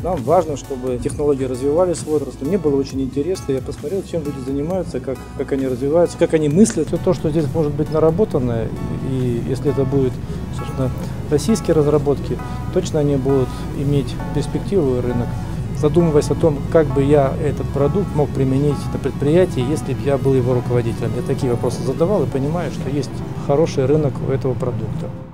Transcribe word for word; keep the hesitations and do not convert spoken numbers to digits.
Нам важно, чтобы технологии развивались в отрасли. Мне было очень интересно, я посмотрел, чем люди занимаются, как, как они развиваются, как они мыслят. Все то, что здесь может быть наработано, и если это будет, собственно, российские разработки, точно они будут иметь перспективу и рынок. Задумываясь о том, как бы я этот продукт мог применить на предприятии, если бы я был его руководителем. Я такие вопросы задавал и понимаю, что есть хороший рынок у этого продукта.